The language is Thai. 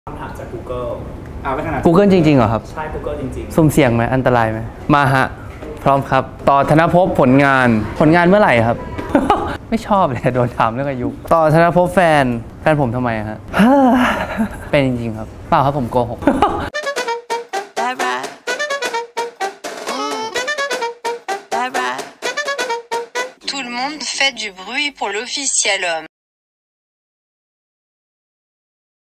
คำถามจาก Google ไม่ขนาด Google จริงๆเหรอครับใช่ Google จริงสุ่มเสี่ยงไหมอันตรายไหมมาฮะพร้อมครับต่อธนภพผลงานเมื่อไหร่ครับ ไม่ชอบเลยโดนถามเรื่องอายุต่อธนภพแฟนผมทำไมฮะ เป็นจริงๆครับเปล่าครับผมโกหก Tout le monde fait du bruit pour l'officiel homme.